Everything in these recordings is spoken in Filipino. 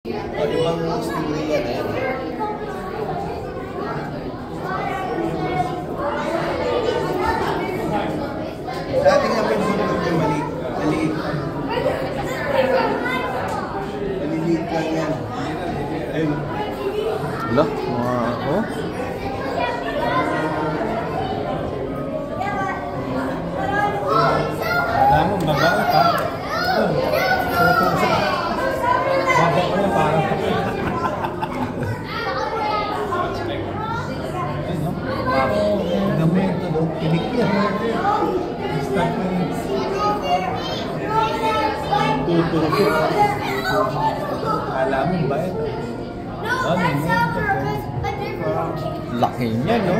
Ibang story yan eh. Dati nga pinunod yung maliit. Maliliit lang yan. Ayun. Wala, mga oh. Alam mo, babae pa. Baba ko na parang. Dami ito, no? Pinik yan. Start na yun. Tutulog. Alam mo ba ito? Ano yun? Laki niya, no?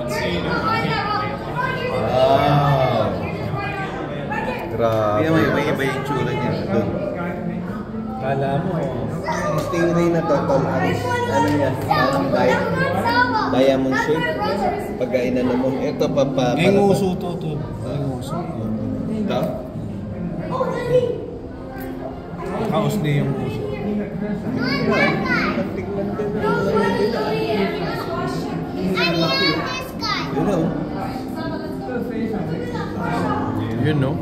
Wow. Grabe. Kaya may iba yung tsura niya. Doon. Kala mo, Yung stingray na to, tol, ano yan? Diamond shape. Pagka inano mo, ito pa. ngayong uso to. Ngayong uso. Ito? Kaos na yung uso. You know. You know?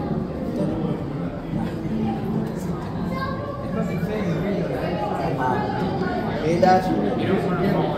Hey, Dash.